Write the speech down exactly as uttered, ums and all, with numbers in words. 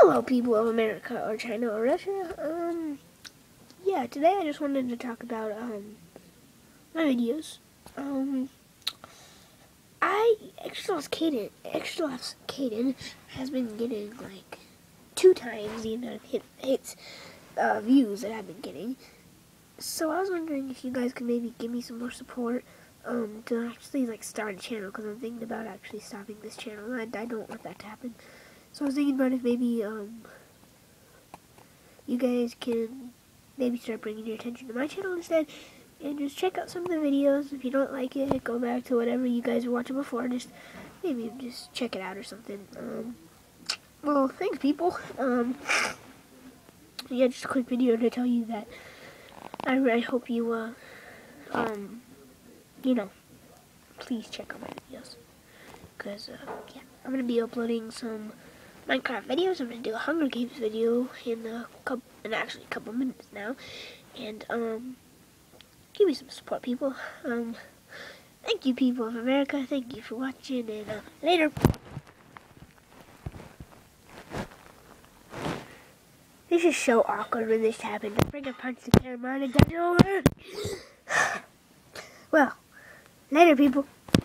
Hello, people of America or China or Russia. Um, yeah, today I just wanted to talk about um my videos. Um, I Extra Caden, Extra Caden has been getting like two times the amount of hit, hits, uh, views that I've been getting. So I was wondering if you guys could maybe give me some more support um to actually like start a channel, because I'm thinking about actually stopping this channel. I, I don't want that to happen. So I was thinking about if maybe um. you guys can maybe start bringing your attention to my channel instead, and just check out some of the videos. If you don't like it, go back to whatever you guys were watching before. Just maybe just check it out or something. Um, well, thanks, people. Um, yeah, just a quick video to tell you that I, I hope you, uh, um, you know, please check out my videos, because uh, yeah, I'm gonna be uploading some Minecraft videos. I'm gonna do a Hunger Games video in a couple, in actually a couple minutes now, and um, give me some support, people. Um, thank you, people of America. Thank you for watching, and uh, later. This is so awkward when this happened. I bring a punch the camera and it doesn't work. Well, later, people.